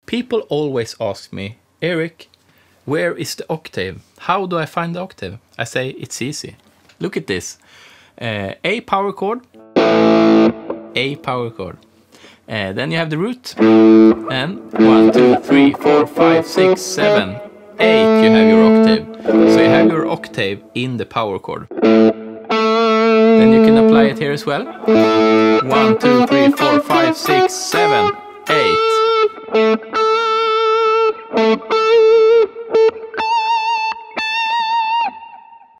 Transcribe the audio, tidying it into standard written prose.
People always ask me, Erik, where is the octave? How do I find the octave? I say, it's easy. Look at this. A power chord, A power chord. Then you have the root, and 1, 2, 3, 4, 5, 6, 7, 8, you have your octave. So you have your octave in the power chord. Then you can apply it here as well. 1, 2, 3, 4, 5, 6, 7.